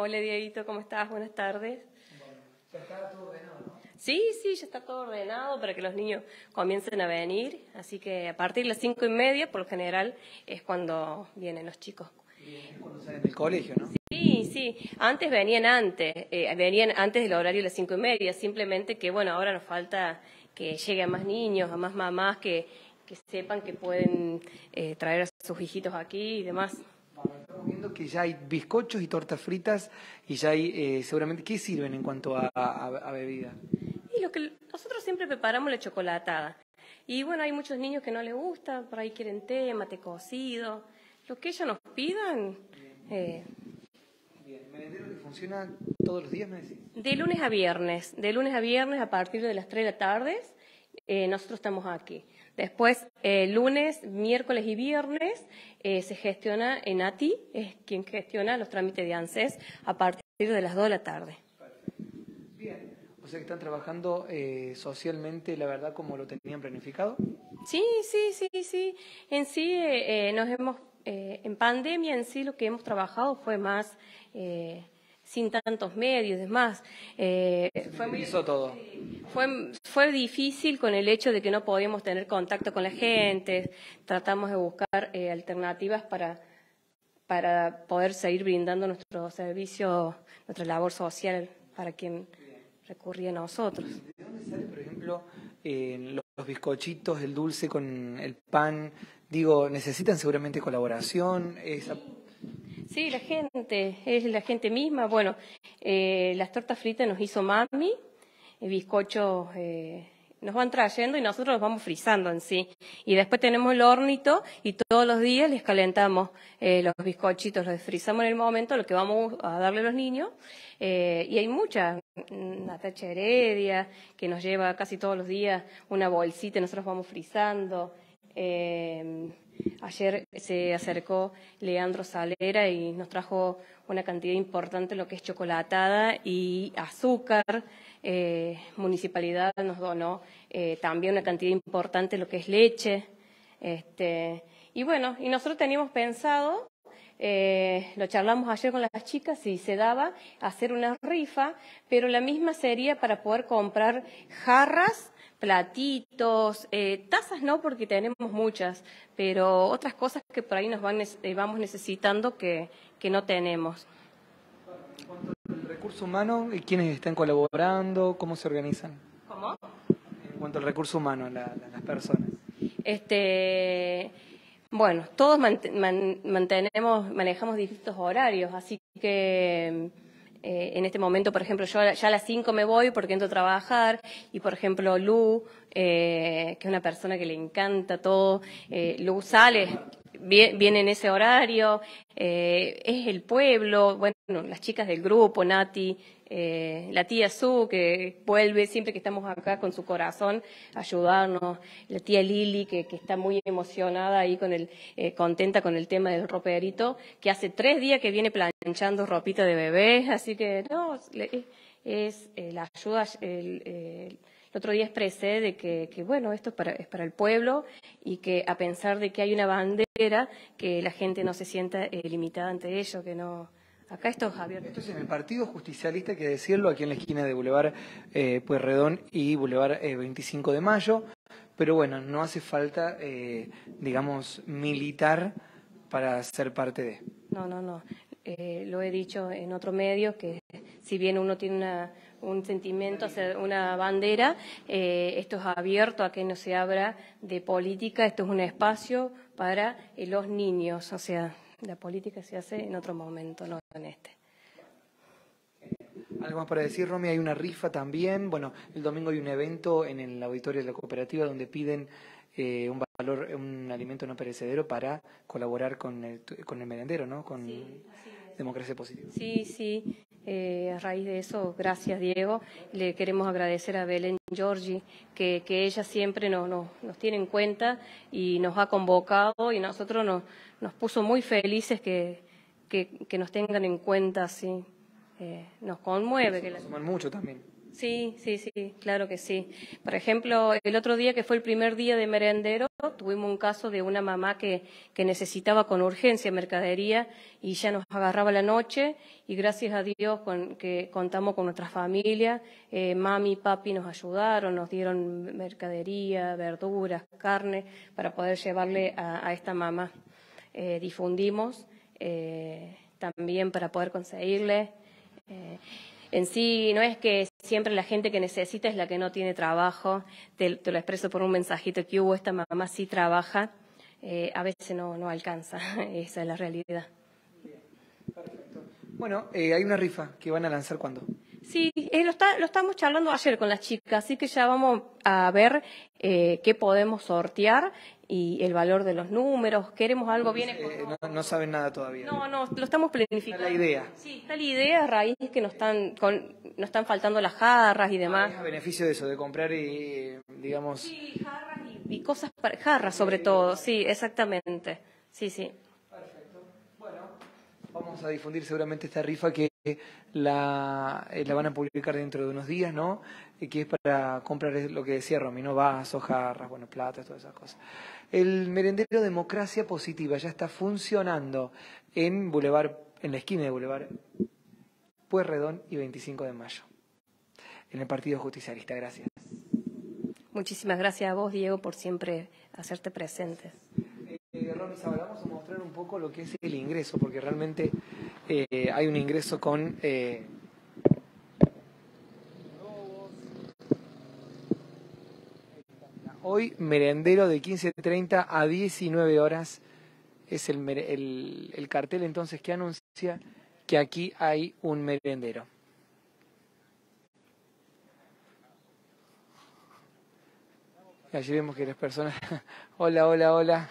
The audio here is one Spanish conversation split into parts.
Hola Dieguito, ¿cómo estás? Buenas tardes. Bueno, ya está todo ordenado, ¿no? Sí, ya está todo ordenado para que los niños comiencen a venir, así que a partir de las 5:30, por lo general, es cuando vienen los chicos. Es cuando salen del colegio, ¿no? Sí, antes venían antes del horario de las 5:30, simplemente que, bueno, ahora nos falta que lleguen más niños, a más mamás que sepan que pueden traer a sus hijitos aquí y demás. Estamos viendo que ya hay bizcochos y tortas fritas y ya hay seguramente, ¿qué sirven en cuanto a bebida? Y lo que nosotros siempre preparamos la chocolatada. Y bueno, hay muchos niños que no les gusta, por ahí quieren té, mate cocido, lo que ellos nos pidan. Bien, ¿merendero que funciona todos los días, me decís? De lunes a viernes a partir de las 3 de la tarde, nosotros estamos aquí. Después, lunes, miércoles y viernes, se gestiona en ATI, es quien gestiona los trámites de ANSES a partir de las 2 de la tarde. Bien, o sea que están trabajando socialmente, la verdad, como lo tenían planificado. Sí. En sí, en pandemia en sí lo que hemos trabajado fue más sin tantos medios, es más. Hizo todo. Fue difícil con el hecho de que no podíamos tener contacto con la gente. Tratamos de buscar alternativas para poder seguir brindando nuestro servicio, nuestra labor social para quien recurría a nosotros. ¿De dónde sale, por ejemplo, los bizcochitos, el dulce con el pan? Digo, ¿necesitan seguramente colaboración? Sí, es la gente misma. Bueno, las tortas fritas nos hizo mami, el bizcocho nos van trayendo y nosotros los vamos frizando en sí. Y después tenemos el hornito y todos los días les calentamos los bizcochitos, los frizamos en el momento, lo que vamos a darle a los niños. Y hay mucha, Natacha Heredia, que nos lleva casi todos los días una bolsita y nosotros vamos frizando. Ayer se acercó Leandro Salera y nos trajo una cantidad importante de lo que es chocolatada y azúcar. Municipalidad nos donó también una cantidad importante de lo que es leche. Y bueno, y nosotros teníamos pensado, lo charlamos ayer con las chicas, si se daba hacer una rifa, pero la misma sería para poder comprar jarras, platitos, tazas no porque tenemos muchas, pero otras cosas que por ahí vamos necesitando que no tenemos. En cuanto al recurso humano, ¿quiénes están colaborando? ¿Cómo se organizan? ¿Cómo? En cuanto al recurso humano, las personas. Bueno, todos manejamos distintos horarios, así que en este momento, por ejemplo, yo ya a las 5 me voy porque entro a trabajar y, por ejemplo, Lu, que es una persona que le encanta todo, Lu sale, viene en ese horario, es el pueblo, bueno, las chicas del grupo, Nati, la tía Su, que vuelve siempre que estamos acá con su corazón a ayudarnos, la tía Lili, que está muy emocionada ahí contenta con el tema del roperito, que hace 3 días que viene planchando ropita de bebé, así que no, la ayuda. El otro día expresé de que bueno, esto es para el pueblo y que a pesar de que hay una bandera, que la gente no se sienta limitada ante ello, que no. Acá esto es abierto. Esto es en el Partido Justicialista, hay que decirlo, aquí en la esquina de Boulevard Pueyrredón y Boulevard 25 de Mayo. Pero bueno, no hace falta, digamos, militar para ser parte de. No. Lo he dicho en otro medio, que si bien uno tiene un sentimiento hacia una bandera, esto es abierto a que no se habla de política, esto es un espacio para los niños, o sea, la política se hace en otro momento, no en este. ¿Algo más para decir, Romy? Hay una rifa también. Bueno, el domingo hay un evento en el auditorio de la cooperativa donde piden un alimento no perecedero para colaborar con el merendero, ¿no? Con Democracia Positiva. Sí. A raíz de eso, gracias Diego, le queremos agradecer a Belén Giorgi, que ella siempre nos tiene en cuenta y nos ha convocado y nosotros nos puso muy felices que nos tengan en cuenta así. Nos conmueve. Nos suman mucho también. Sí, sí, sí, claro que sí. Por ejemplo, el otro día que fue el primer día de merendero, tuvimos un caso de una mamá que necesitaba con urgencia mercadería y ya nos agarraba la noche y gracias a Dios que contamos con nuestra familia, mami y papi nos ayudaron, nos dieron mercadería, verduras, carne para poder llevarle a esta mamá. Difundimos también para poder conseguirle. En sí, no es que siempre la gente que necesita es la que no tiene trabajo. Te lo expreso por un mensajito que hubo, esta mamá sí trabaja, a veces no alcanza, esa es la realidad. Bueno, hay una rifa que van a lanzar ¿cuándo? Sí, lo estamos charlando ayer con las chicas, así que ya vamos a ver qué podemos sortear y el valor de los números. Queremos algo bien económico. No saben nada todavía. No, lo estamos planificando. Está la idea. Sí, está la idea a raíz que nos están faltando las jarras y demás. A beneficio de eso, de comprar y, digamos... Sí, jarras y cosas para jarras sobre todo, sí, exactamente. Sí, sí. Perfecto. Bueno, vamos a difundir seguramente esta rifa que la van a publicar dentro de unos días, ¿no? Que es para comprar lo que decía Romy, ¿no? Vasos, jarras, bueno, platos, todas esas cosas. El merendero Democracia Positiva ya está funcionando en la esquina de Boulevard Pueyrredón y 25 de Mayo, en el Partido Justicialista. Gracias. Muchísimas gracias a vos, Diego, por siempre hacerte presente. Romy, vamos a mostrar un poco lo que es el ingreso, porque realmente hay un ingreso con... Hoy merendero de 15:30 a 19 horas es el cartel entonces que anuncia que aquí hay un merendero. Y allí vemos que las personas... Hola, hola, hola.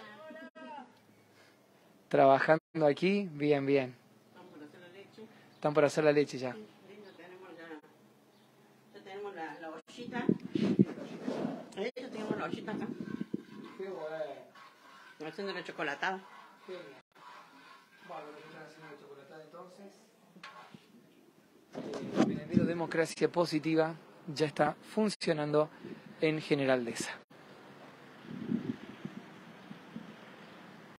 Trabajando aquí, bien, bien. Están por hacer la leche ya. Ya tenemos la ollita. Ya tenemos la ollita acá. Qué bueno. Haciendo la chocolatada. Genial. Bueno, lo que están haciendo la chocolatada entonces. El merendero Democracia Positiva ya está funcionando en General Deza.